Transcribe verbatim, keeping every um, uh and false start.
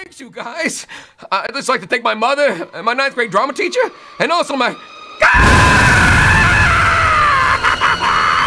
Thanks, you guys. I'd just like to thank my mother, and my ninth grade drama teacher, and also my...